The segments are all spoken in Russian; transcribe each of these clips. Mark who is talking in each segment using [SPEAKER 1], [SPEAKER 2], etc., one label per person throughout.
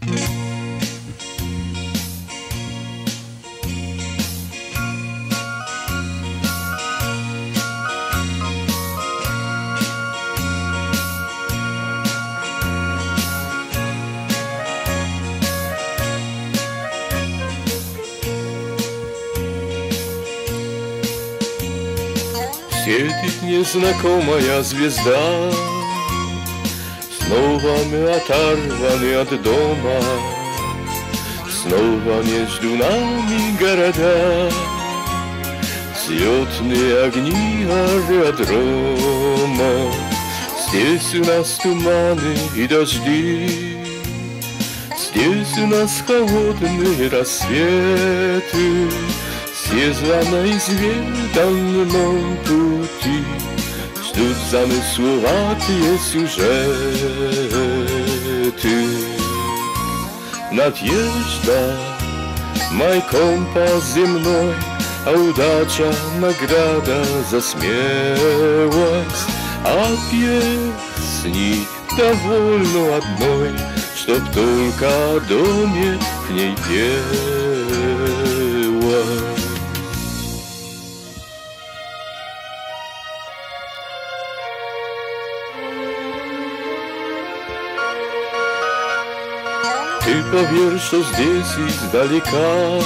[SPEAKER 1] Светит незнакомая звезда, снова мы оторваны от дома, снова между нами города, взлетные огни аэродрома. Здесь у нас туманы и дожди, здесь у нас холодные рассветы. Все за неизведанном пути ждут замысловатые сюжеты. Надежда, мой компас земной, а удача награда за смелость. А песни довольно одной, чтоб только о доме к ней пела. Ты поверь, что здесь издалека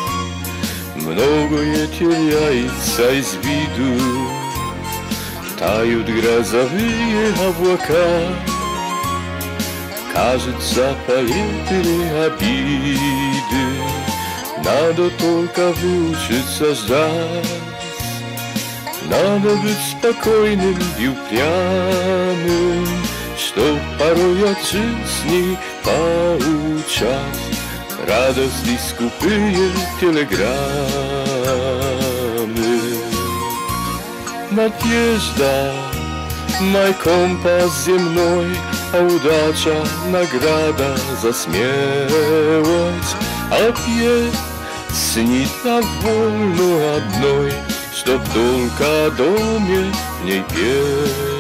[SPEAKER 1] многое теряется из виду. Тают грозовые облака, кажется, полетели обиды. Надо только выучиться ждать, надо быть спокойным и упрямым, чтоб порой от жизни получать радости скупые телеграммы. Надежда, мой компас земной, а удача награда за смелость. А песни довольно одной, чтоб только о доме в ней петь.